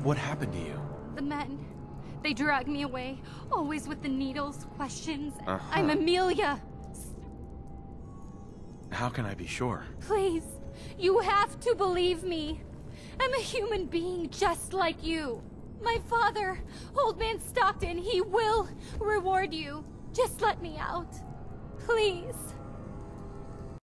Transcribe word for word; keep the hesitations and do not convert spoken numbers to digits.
What happened to you? The men. They drag me away, always with the needles, questions. Uh-huh. I'm Amelia. How can I be sure? Please, you have to believe me. I'm a human being just like you. My father, Old Man Stockton, he will reward you. Just let me out. Please.